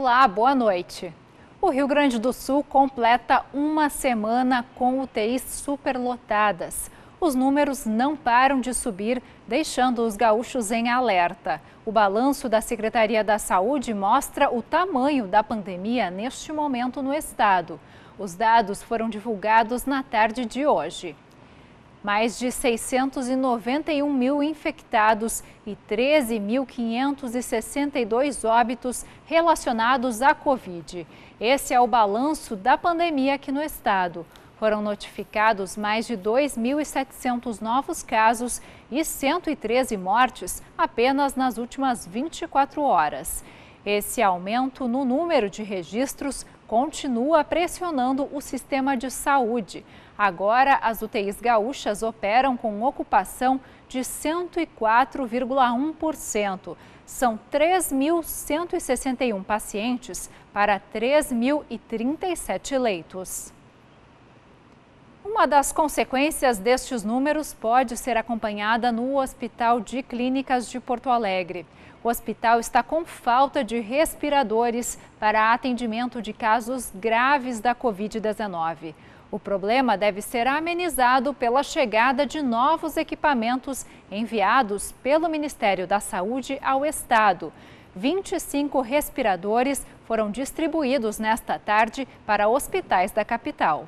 Olá, boa noite. O Rio Grande do Sul completa uma semana com UTIs superlotadas. Os números não param de subir, deixando os gaúchos em alerta. O balanço da Secretaria da Saúde mostra o tamanho da pandemia neste momento no estado. Os dados foram divulgados na tarde de hoje. Mais de 691 mil infectados e 13.562 óbitos relacionados à Covid. Esse é o balanço da pandemia aqui no estado. Foram notificados mais de 2.700 novos casos e 113 mortes apenas nas últimas 24 horas. Esse aumento no número de registros continua pressionando o sistema de saúde. Agora, as UTIs gaúchas operam com ocupação de 104,1%. São 3.161 pacientes para 3.037 leitos. Uma das consequências destes números pode ser acompanhada no Hospital de Clínicas de Porto Alegre. O hospital está com falta de respiradores para atendimento de casos graves da Covid-19. O problema deve ser amenizado pela chegada de novos equipamentos enviados pelo Ministério da Saúde ao Estado. 25 respiradores foram distribuídos nesta tarde para hospitais da capital.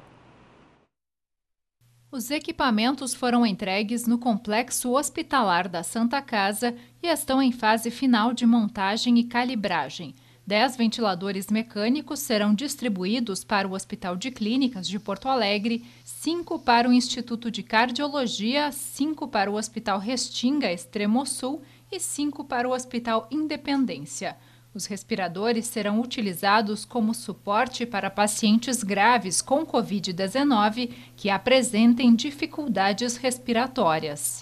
Os equipamentos foram entregues no Complexo Hospitalar da Santa Casa e estão em fase final de montagem e calibragem. 10 ventiladores mecânicos serão distribuídos para o Hospital de Clínicas de Porto Alegre, 5 para o Instituto de Cardiologia, 5 para o Hospital Restinga Extremosul e 5 para o Hospital Independência. Os respiradores serão utilizados como suporte para pacientes graves com Covid-19 que apresentem dificuldades respiratórias.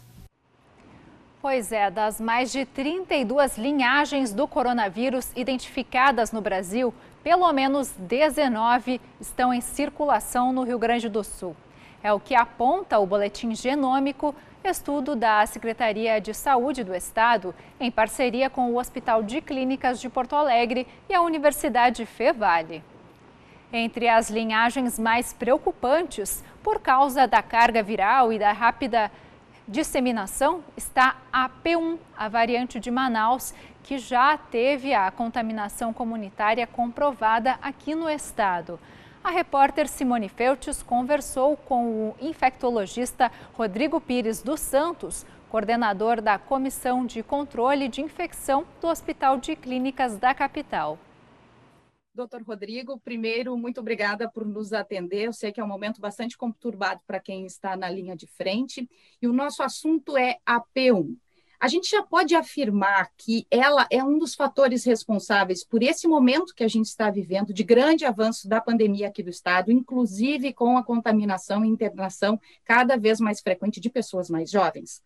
Pois é, das mais de 32 linhagens do coronavírus identificadas no Brasil, pelo menos 19 estão em circulação no Rio Grande do Sul. É o que aponta o Boletim Genômico, estudo da Secretaria de Saúde do Estado, em parceria com o Hospital de Clínicas de Porto Alegre e a Universidade Fevale. Entre as linhagens mais preocupantes, por causa da carga viral e da rápida disseminação, está a P1, a variante de Manaus, que já teve a contaminação comunitária comprovada aqui no estado. A repórter Simone Feltes conversou com o infectologista Rodrigo Pires dos Santos, coordenador da Comissão de Controle de Infecção do Hospital de Clínicas da capital. Doutor Rodrigo, primeiro, muito obrigada por nos atender. Eu sei que é um momento bastante conturbado para quem está na linha de frente. E o nosso assunto é a P1. A gente já pode afirmar que ela é um dos fatores responsáveis por esse momento que a gente está vivendo de grande avanço da pandemia aqui do estado, inclusive com a contaminação e internação cada vez mais frequente de pessoas mais jovens.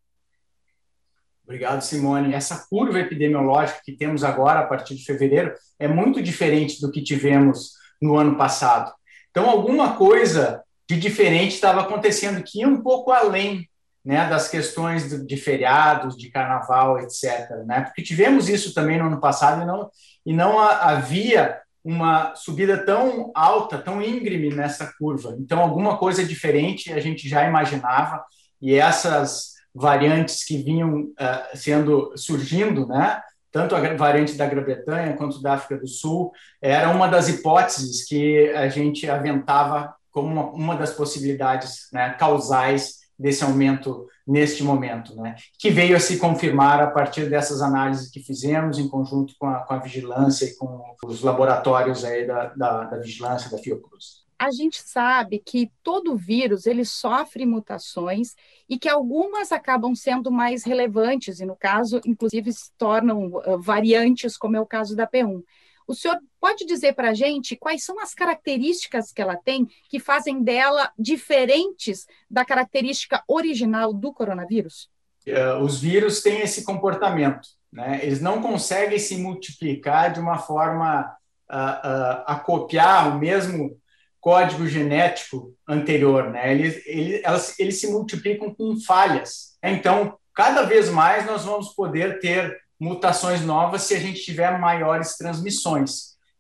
Obrigado, Simone. Essa curva epidemiológica que temos agora, a partir de fevereiro, é muito diferente do que tivemos no ano passado. Então, alguma coisa de diferente estava acontecendo, que ia um pouco além, né, das questões de feriados, de carnaval, etc., né? Porque tivemos isso também no ano passado e não havia uma subida tão alta, tão íngreme nessa curva. Então, alguma coisa diferente a gente já imaginava, e essas variantes que vinham surgindo, né? Tanto a variante da Grã-Bretanha quanto da África do Sul, era uma das hipóteses que a gente aventava como uma das possibilidades, né, causais desse aumento neste momento, né, que veio a se confirmar a partir dessas análises que fizemos em conjunto com a vigilância e com os laboratórios aí da vigilância da Fiocruz. A gente sabe que todo vírus ele sofre mutações e que algumas acabam sendo mais relevantes e, no caso, inclusive, se tornam variantes, como é o caso da P1. O senhor pode dizer para a gente quais são as características que ela tem que fazem dela diferentes da característica original do coronavírus? Os vírus têm esse comportamento, né? Eles não conseguem se multiplicar de uma forma a copiar o mesmo código genético anterior, né? Eles se multiplicam com falhas. Então, cada vez mais nós vamos poder ter mutações novas se a gente tiver maiores transmissões.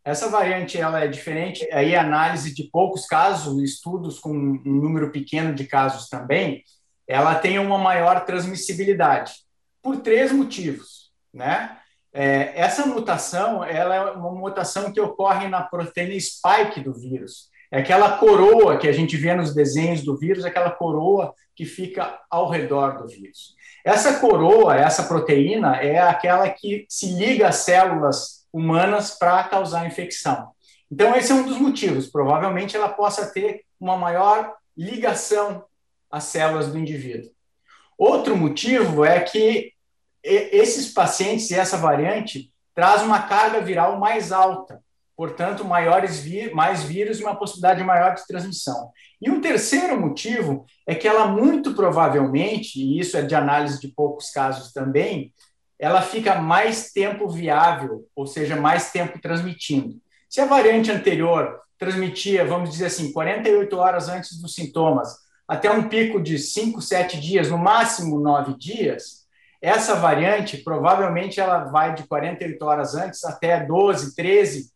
Essa variante ela é diferente, aí análise de poucos casos, estudos com um número pequeno de casos também, ela tem uma maior transmissibilidade, por 3 motivos, né? Essa mutação, ela é uma mutação que ocorre na proteína spike do vírus. É aquela coroa que a gente vê nos desenhos do vírus, aquela coroa que fica ao redor do vírus. Essa coroa, essa proteína, é aquela que se liga às células humanas para causar infecção. Então, esse é um dos motivos. Provavelmente ela possa ter uma maior ligação às células do indivíduo. Outro motivo é que esses pacientes e essa variante traz uma carga viral mais alta, portanto, mais vírus e uma possibilidade maior de transmissão. E um terceiro motivo é que ela muito provavelmente, e isso é de análise de poucos casos também, ela fica mais tempo viável, ou seja, mais tempo transmitindo. Se a variante anterior transmitia, vamos dizer assim, 48 horas antes dos sintomas, até um pico de 5, 7 dias, no máximo 9 dias, essa variante provavelmente ela vai de 48 horas antes até 12, 13,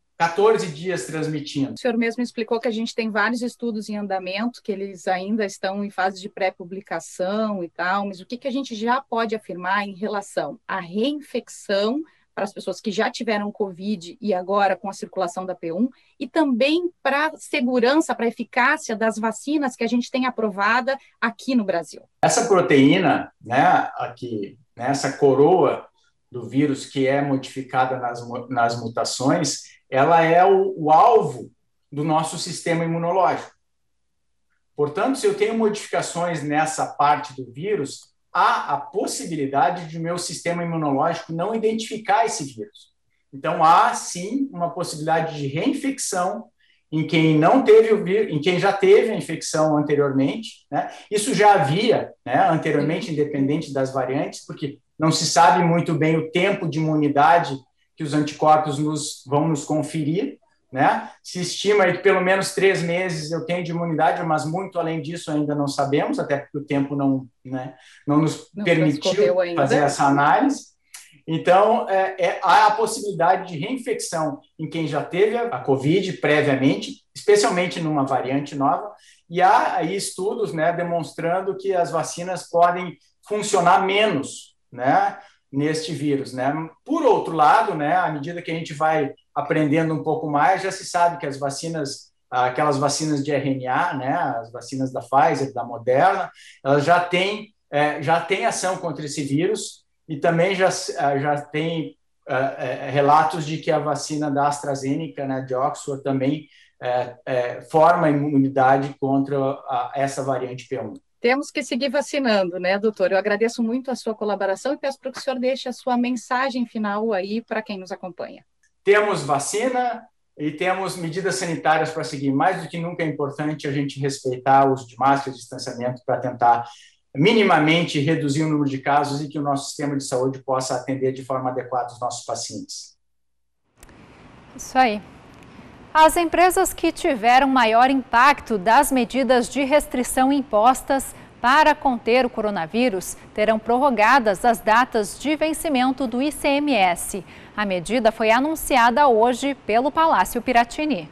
14 dias transmitindo. O senhor mesmo explicou que a gente tem vários estudos em andamento, que eles ainda estão em fase de pré-publicação e tal, mas o que a gente já pode afirmar em relação à reinfecção para as pessoas que já tiveram Covid e agora com a circulação da P1, e também para a segurança, para a eficácia das vacinas que a gente tem aprovada aqui no Brasil? Essa proteína, né, aqui, né, essa coroa do vírus que é modificada nas mutações, ela é o alvo do nosso sistema imunológico. Portanto, se eu tenho modificações nessa parte do vírus, há a possibilidade de o meu sistema imunológico não identificar esse vírus. Então, há sim uma possibilidade de reinfecção em quem não teve o vírus, em quem já teve a infecção anteriormente, né? Isso já havia, né, anteriormente, independente das variantes, porque não se sabe muito bem o tempo de imunidade que os anticorpos vão nos conferir, né? Se estima que pelo menos 3 meses eu tenho de imunidade, mas muito além disso ainda não sabemos, até porque o tempo não nos permitiu fazer essa análise. Então, há a possibilidade de reinfecção em quem já teve a Covid previamente, especialmente numa variante nova, e há aí estudos, né, demonstrando que as vacinas podem funcionar menos, né, neste vírus, né? Por outro lado, né, à medida que a gente vai aprendendo um pouco mais, já se sabe que as vacinas, aquelas vacinas de RNA, né, as vacinas da Pfizer, da Moderna, elas já têm ação contra esse vírus, e também já tem relatos de que a vacina da AstraZeneca, né, de Oxford, também forma imunidade contra essa variante P1. Temos que seguir vacinando, né, doutor? Eu agradeço muito a sua colaboração e peço para que o senhor deixe a sua mensagem final aí para quem nos acompanha. Temos vacina e temos medidas sanitárias para seguir. Mais do que nunca é importante a gente respeitar o uso de máscara e distanciamento para tentar minimamente reduzir o número de casos e que o nosso sistema de saúde possa atender de forma adequada os nossos pacientes. Isso aí. As empresas que tiveram maior impacto das medidas de restrição impostas para conter o coronavírus terão prorrogadas as datas de vencimento do ICMS. A medida foi anunciada hoje pelo Palácio Piratini.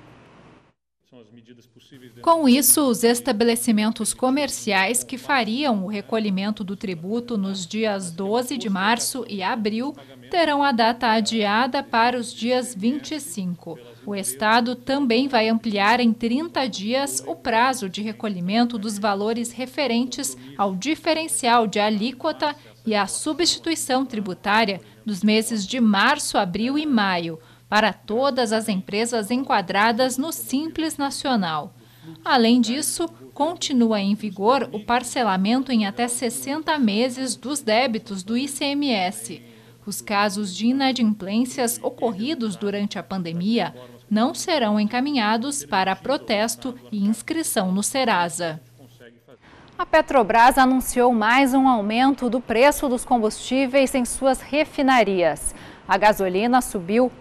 Com isso, os estabelecimentos comerciais que fariam o recolhimento do tributo nos dias 12 de março e abril terão a data adiada para os dias 25. O Estado também vai ampliar em 30 dias o prazo de recolhimento dos valores referentes ao diferencial de alíquota e à substituição tributária dos meses de março, abril e maio, para todas as empresas enquadradas no Simples Nacional. Além disso, continua em vigor o parcelamento em até 60 meses dos débitos do ICMS. Os casos de inadimplências ocorridos durante a pandemia não serão encaminhados para protesto e inscrição no Serasa. A Petrobras anunciou mais um aumento do preço dos combustíveis em suas refinarias. A gasolina subiu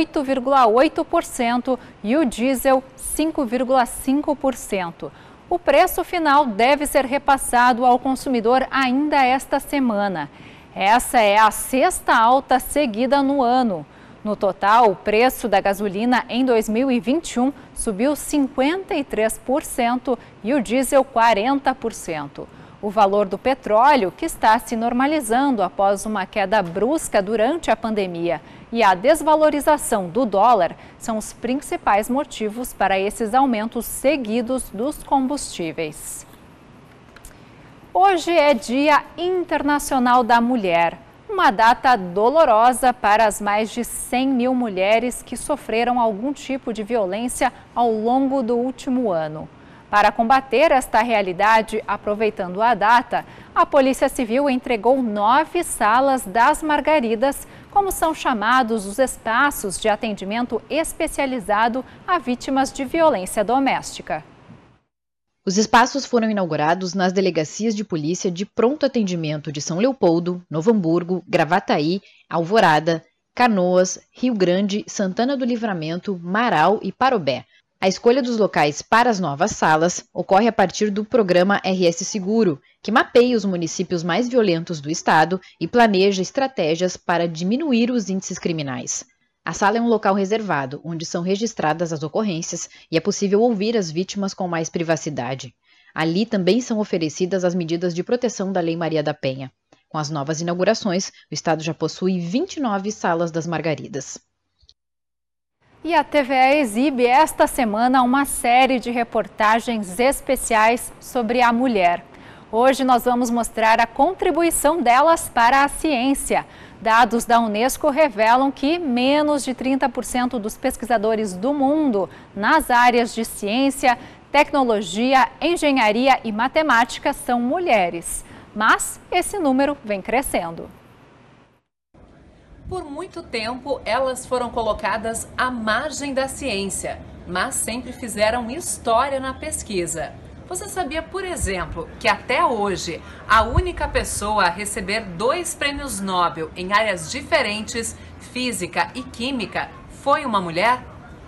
8,8% e o diesel 5,5%. O preço final deve ser repassado ao consumidor ainda esta semana. Essa é a 6ª alta seguida no ano. No total, o preço da gasolina em 2021 subiu 53% e o diesel 40%. O valor do petróleo, que está se normalizando após uma queda brusca durante a pandemia, e a desvalorização do dólar são os principais motivos para esses aumentos seguidos dos combustíveis. Hoje é Dia Internacional da Mulher, uma data dolorosa para as mais de 100 mil mulheres que sofreram algum tipo de violência ao longo do último ano. Para combater esta realidade, aproveitando a data, a Polícia Civil entregou 9 salas das Margaridas, como são chamados os espaços de atendimento especializado a vítimas de violência doméstica. Os espaços foram inaugurados nas delegacias de polícia de pronto atendimento de São Leopoldo, Novo Hamburgo, Gravataí, Alvorada, Canoas, Rio Grande, Santana do Livramento, Marau e Parobé. A escolha dos locais para as novas salas ocorre a partir do programa RS Seguro, que mapeia os municípios mais violentos do estado e planeja estratégias para diminuir os índices criminais. A sala é um local reservado, onde são registradas as ocorrências e é possível ouvir as vítimas com mais privacidade. Ali também são oferecidas as medidas de proteção da Lei Maria da Penha. Com as novas inaugurações, o estado já possui 29 salas das Margaridas. E a TVE exibe esta semana uma série de reportagens especiais sobre a mulher. Hoje nós vamos mostrar a contribuição delas para a ciência. Dados da Unesco revelam que menos de 30% dos pesquisadores do mundo nas áreas de ciência, tecnologia, engenharia e matemática são mulheres. Mas esse número vem crescendo. Por muito tempo, elas foram colocadas à margem da ciência, mas sempre fizeram história na pesquisa. Você sabia, por exemplo, que até hoje a única pessoa a receber 2 prêmios Nobel em áreas diferentes, física e química, foi uma mulher?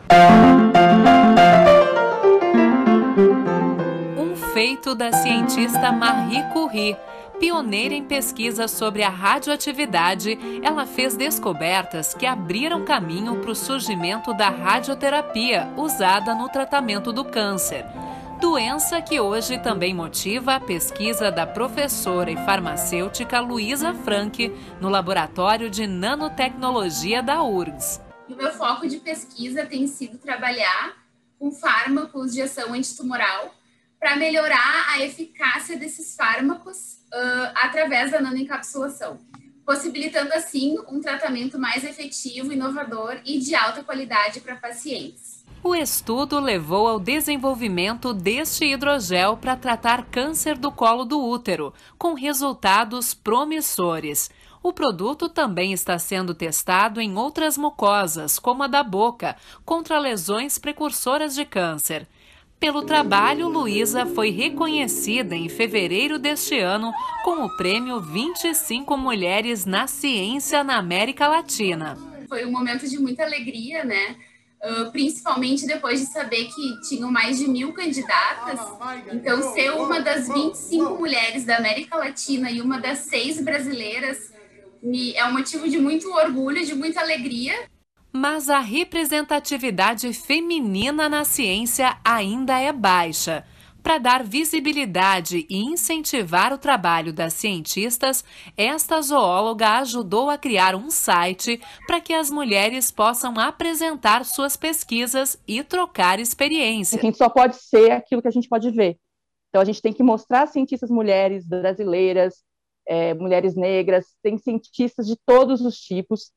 Um feito da cientista Marie Curie. Pioneira em pesquisa sobre a radioatividade, ela fez descobertas que abriram caminho para o surgimento da radioterapia usada no tratamento do câncer. Doença que hoje também motiva a pesquisa da professora e farmacêutica Luísa Frank no Laboratório de Nanotecnologia da URGS. O meu foco de pesquisa tem sido trabalhar com fármacos de ação antitumoral para melhorar a eficácia desses fármacos através da nanoencapsulação, possibilitando assim um tratamento mais efetivo, inovador e de alta qualidade para pacientes. O estudo levou ao desenvolvimento deste hidrogel para tratar câncer do colo do útero, com resultados promissores. O produto também está sendo testado em outras mucosas, como a da boca, contra lesões precursoras de câncer. Pelo trabalho, Luísa foi reconhecida em fevereiro deste ano com o prêmio 25 Mulheres na Ciência na América Latina. Foi um momento de muita alegria, né? Principalmente depois de saber que tinham mais de 1.000 candidatas. Então, ser uma das 25 mulheres da América Latina e uma das 6 brasileiras é um motivo de muito orgulho, de muita alegria. Mas a representatividade feminina na ciência ainda é baixa. Para dar visibilidade e incentivar o trabalho das cientistas, esta zoóloga ajudou a criar um site para que as mulheres possam apresentar suas pesquisas e trocar experiências. A gente só pode ser aquilo que a gente pode ver. Então a gente tem que mostrar cientistas mulheres brasileiras, mulheres negras, tem cientistas de todos os tipos,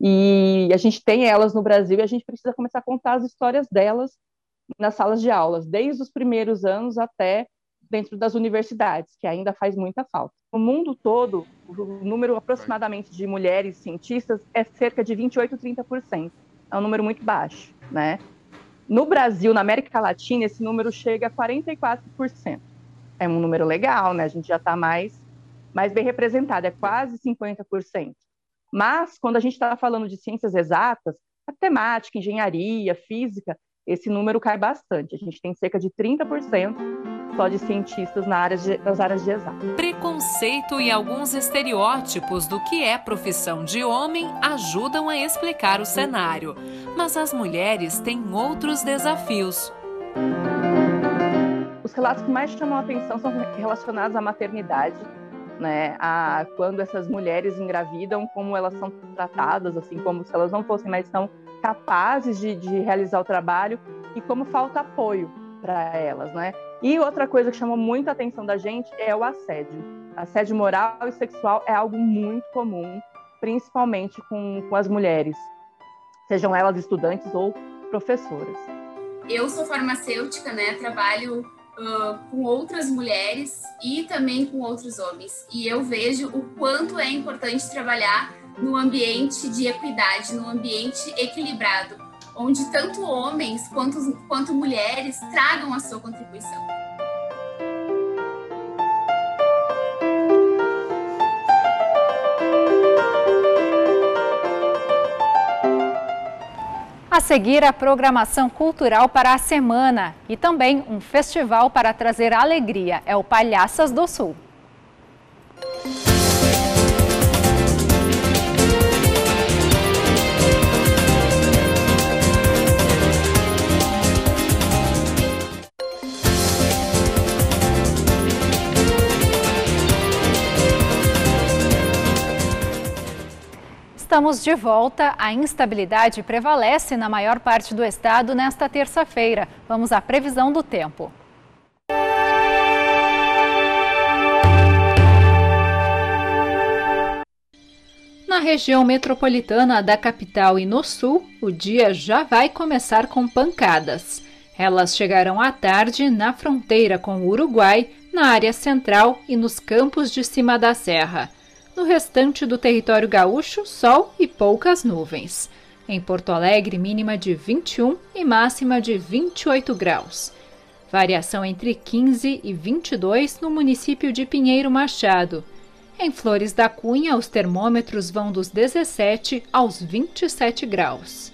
e a gente tem elas no Brasil e a gente precisa começar a contar as histórias delas nas salas de aulas, desde os primeiros anos até dentro das universidades, que ainda faz muita falta. No mundo todo, o número aproximadamente de mulheres cientistas é cerca de 28% a 30%. É um número muito baixo, né? No Brasil, na América Latina, esse número chega a 44%. É um número legal, né? A gente já está mais bem representado, é quase 50%. Mas, quando a gente está falando de ciências exatas, matemática, engenharia, física, esse número cai bastante. A gente tem cerca de 30%. só de cientistas nas áreas de exatas. Preconceito e alguns estereótipos do que é profissão de homem ajudam a explicar o cenário. Mas as mulheres têm outros desafios. Os relatos que mais chamam a atenção são relacionados à maternidade, né? A quando essas mulheres engravidam, como elas são tratadas, assim, como se elas não fossem mais tão capazes de realizar o trabalho e como falta apoio para elas, né? E outra coisa que chamou muito a atenção da gente é o assédio. Assédio moral e sexual é algo muito comum, principalmente com as mulheres, sejam elas estudantes ou professoras. Eu sou farmacêutica, né? Trabalho com outras mulheres e também com outros homens. E eu vejo o quanto é importante trabalhar no ambiente de equidade, no ambiente equilibrado, onde tanto homens quanto mulheres tragam a sua contribuição. A seguir, a programação cultural para a semana e também um festival para trazer alegria. É o Palhaças do Sul. Estamos de volta. A instabilidade prevalece na maior parte do estado nesta terça-feira. Vamos à previsão do tempo. Na região metropolitana da capital e no sul, o dia já vai começar com pancadas. Elas chegarão à tarde na fronteira com o Uruguai, na área central e nos campos de cima da serra. No restante do território gaúcho, sol e poucas nuvens. Em Porto Alegre, mínima de 21 e máxima de 28 graus. Variação entre 15 e 22 no município de Pinheiro Machado. Em Flores da Cunha, os termômetros vão dos 17 aos 27 graus.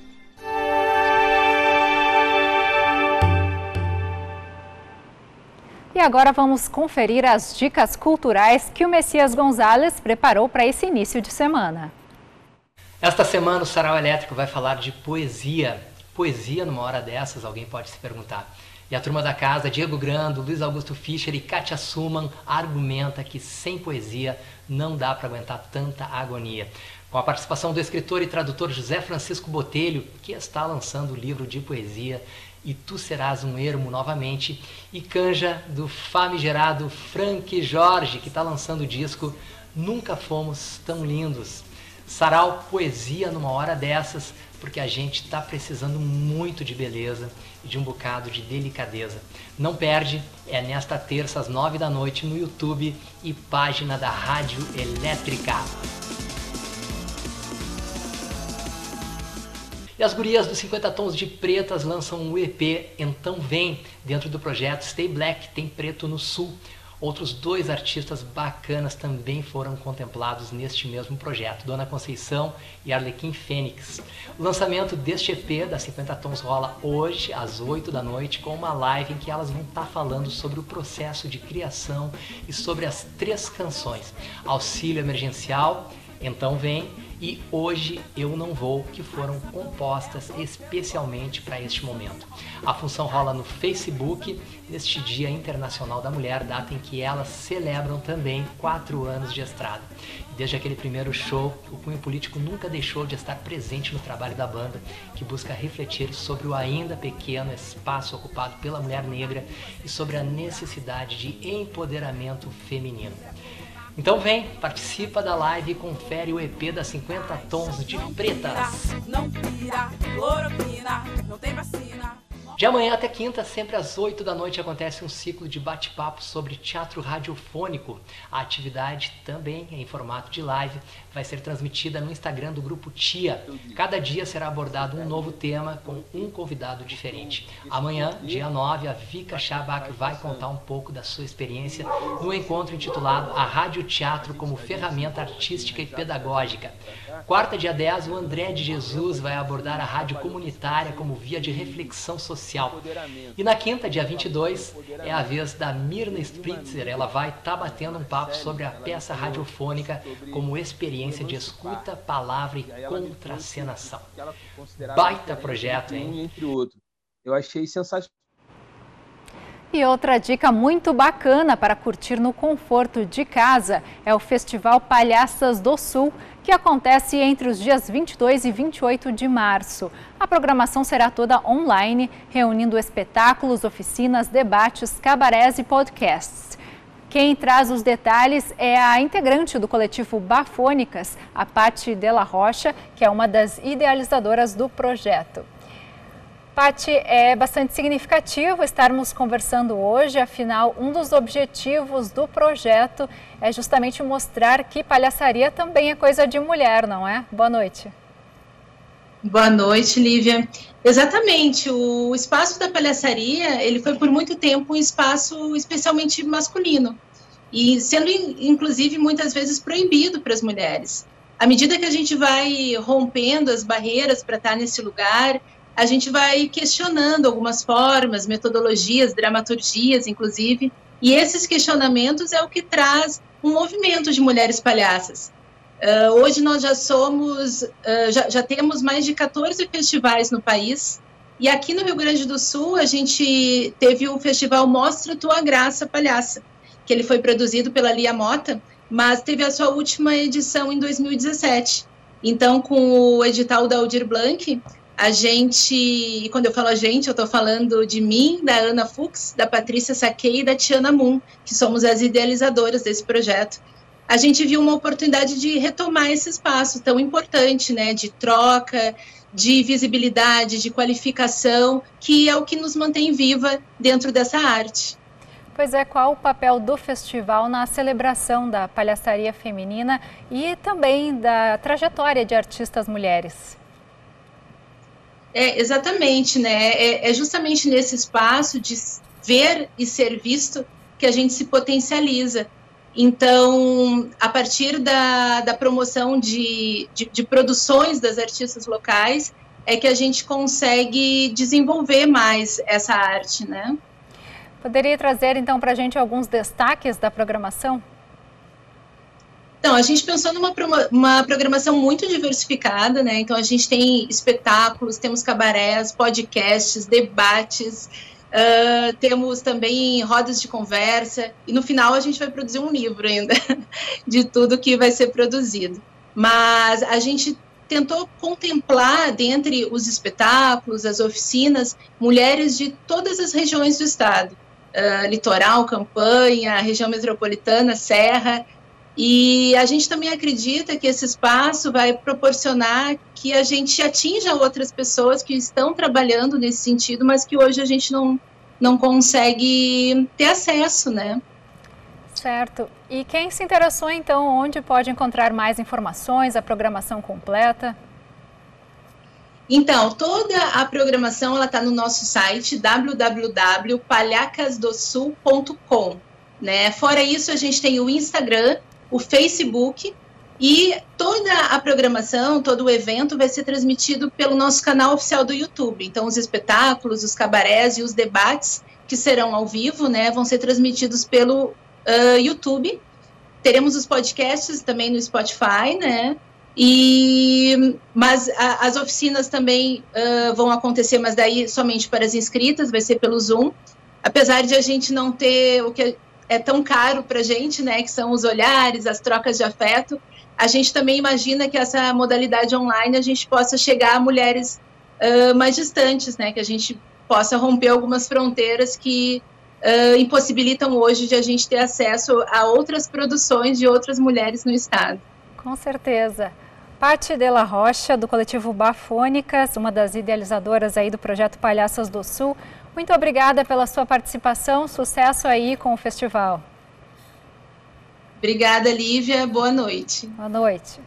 E agora vamos conferir as dicas culturais que o Messias Gonzalez preparou para esse início de semana. Esta semana o Sarau Elétrico vai falar de poesia. Poesia numa hora dessas, alguém pode se perguntar. E a turma da casa, Diego Grando, Luiz Augusto Fischer e Kátia Suman, argumenta que sem poesia não dá para aguentar tanta agonia. Com a participação do escritor e tradutor José Francisco Botelho, que está lançando o livro de poesia E Tu Serás um Ermo novamente, e canja do famigerado Frank Jorge, que está lançando o disco Nunca Fomos Tão Lindos. Sarau Poesia numa hora dessas, porque a gente está precisando muito de beleza e de um bocado de delicadeza. Não perde, é nesta terça às 9 da noite no YouTube e página da Rádio Elétrica. E as gurias dos 50 Tons de Pretas lançam um EP, Então Vem, dentro do projeto Stay Black, Tem Preto no Sul. Outros 2 artistas bacanas também foram contemplados neste mesmo projeto, Dona Conceição e Arlequim Fênix. O lançamento deste EP das 50 Tons rola hoje, às 8 da noite, com uma live em que elas vão estar falando sobre o processo de criação e sobre as 3 canções, Auxílio Emergencial, Então Vem e Hoje Eu Não Vou, que foram compostas especialmente para este momento. A função rola no Facebook, neste Dia Internacional da Mulher, data em que elas celebram também 4 anos de estrada. Desde aquele primeiro show, o cunho político nunca deixou de estar presente no trabalho da banda, que busca refletir sobre o ainda pequeno espaço ocupado pela mulher negra e sobre a necessidade de empoderamento feminino. Então vem, participa da live e confere o EP das 50 Tons de Pretas. Não tira cloroquina, não tem vacina. De amanhã até quinta, sempre às 8 da noite, acontece um ciclo de bate-papo sobre teatro radiofônico. A atividade também é em formato de live, vai ser transmitida no Instagram do Grupo Tia. Cada dia será abordado um novo tema com um convidado diferente. Amanhã, dia 9, a Vika Shabak vai contar um pouco da sua experiência no encontro intitulado A Rádio Teatro como Ferramenta Artística e Pedagógica. Quarta, dia 10, o André de Jesus vai abordar a rádio comunitária como via de reflexão social social. E na quinta, dia 22, é a vez da Mirna Spritzer. Ela vai estar batendo um papo sobre a peça radiofônica como experiência de escuta, palavra e contracenação. Baita projeto, hein? Entre outros. Eu achei sensacional. E outra dica muito bacana para curtir no conforto de casa é o Festival Palhaças do Sul, que acontece entre os dias 22 e 28 de março. A programação será toda online, reunindo espetáculos, oficinas, debates, cabarés e podcasts. Quem traz os detalhes é a integrante do coletivo Bafônicas, a Paty Della Rocha, que é uma das idealizadoras do projeto. Paty, é bastante significativo estarmos conversando hoje, afinal, um dos objetivos do projeto é justamente mostrar que palhaçaria também é coisa de mulher, não é? Boa noite. Boa noite, Lívia. Exatamente, o espaço da palhaçaria, ele foi por muito tempo um espaço especialmente masculino e sendo, inclusive, muitas vezes proibido para as mulheres. À medida que a gente vai rompendo as barreiras para estar nesse lugar, a gente vai questionando algumas formas, metodologias, dramaturgias, inclusive, e esses questionamentos é o que traz um movimento de mulheres palhaças. Hoje nós já temos mais de 14 festivais no país, e aqui no Rio Grande do Sul a gente teve o festival Mostra Tua Graça Palhaça, que ele foi produzido pela Lia Mota, mas teve a sua última edição em 2017. Então, com o edital da Aldir Blanc, a gente, e quando eu falo a gente, eu estou falando de mim, da Ana Fux, da Patrícia Saquei e da Tiana Moon, que somos as idealizadoras desse projeto. A gente viu uma oportunidade de retomar esse espaço tão importante, né, de troca, de visibilidade, de qualificação, que é o que nos mantém viva dentro dessa arte. Pois é, qual o papel do festival na celebração da palhaçaria feminina e também da trajetória de artistas mulheres? Exatamente, né? É justamente nesse espaço de ver e ser visto que a gente se potencializa. Então, a partir da promoção de produções das artistas locais, é que a gente consegue desenvolver mais essa arte, né? Poderia trazer, então, para a gente alguns destaques da programação? Então, a gente pensou numa programação muito diversificada, né? Então, a gente tem espetáculos, temos cabarés, podcasts, debates, temos também rodas de conversa, e no final a gente vai produzir um livro ainda de tudo que vai ser produzido. Mas a gente tentou contemplar, dentre os espetáculos, as oficinas, mulheres de todas as regiões do estado. Litoral, Campanha, região metropolitana, Serra. E a gente também acredita que esse espaço vai proporcionar que a gente atinja outras pessoas que estão trabalhando nesse sentido, mas que hoje a gente não consegue ter acesso, né? Certo. E quem se interessou, então, onde pode encontrar mais informações, a programação completa? Então, toda a programação ela está no nosso site www.palhacasdosul.com, né? Fora isso, a gente tem o Instagram, o Facebook, e toda a programação, todo o evento vai ser transmitido pelo nosso canal oficial do YouTube. Então, os espetáculos, os cabarés e os debates que serão ao vivo, né, vão ser transmitidos pelo YouTube. Teremos os podcasts também no Spotify, né? Mas as oficinas também vão acontecer, mas daí somente para as inscritas, vai ser pelo Zoom. Apesar de a gente não ter o que é tão caro para a gente, né, que são os olhares, as trocas de afeto, a gente também imagina que essa modalidade online a gente possa chegar a mulheres mais distantes, né, que a gente possa romper algumas fronteiras que impossibilitam hoje de a gente ter acesso a outras produções de outras mulheres no estado. Com certeza. Paty Della Rocha, do coletivo Bafônicas, uma das idealizadoras aí do projeto Palhaças do Sul. Muito obrigada pela sua participação, sucesso aí com o festival. Obrigada, Lívia, boa noite. Boa noite.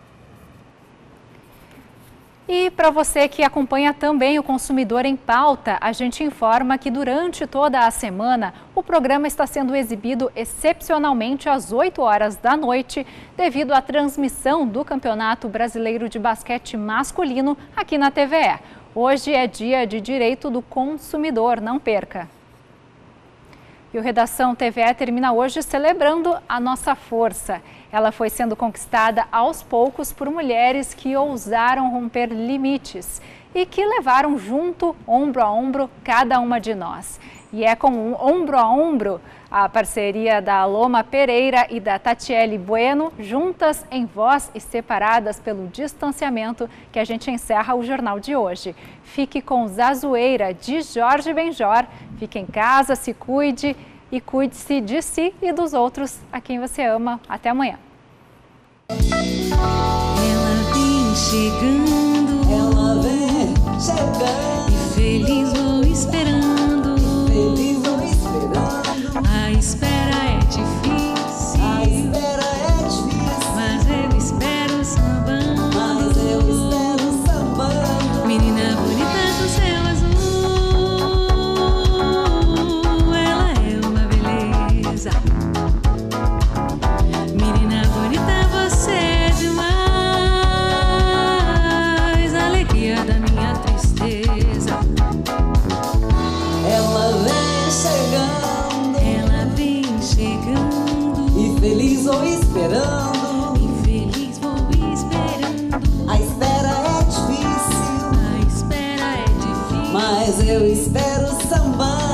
E para você que acompanha também o Consumidor em Pauta, a gente informa que durante toda a semana o programa está sendo exibido excepcionalmente às 8 horas da noite, devido à transmissão do Campeonato Brasileiro de Basquete Masculino aqui na TVE. Hoje é dia de direito do consumidor, não perca! E o Redação TVE termina hoje celebrando a nossa força. Ela foi sendo conquistada aos poucos por mulheres que ousaram romper limites e que levaram junto, ombro a ombro, cada uma de nós. E é com um ombro a ombro a parceria da Loma Pereira e da Tatiele Bueno, juntas em voz e separadas pelo distanciamento, que a gente encerra o jornal de hoje. Fique com Zazueira, de Jorge Benjor. Fique em casa, se cuide e cuide-se de si e dos outros a quem você ama. Até amanhã. Ela vem chegando, e feliz vou esperando, a espera é difícil, mas eu espero sambando, menina bonita do céu azul, ela é uma beleza, menina bonita, você é demais, alegria da minha tristeza. Ela vem chegando, e feliz vou esperando, a espera é difícil, mas eu espero sambando.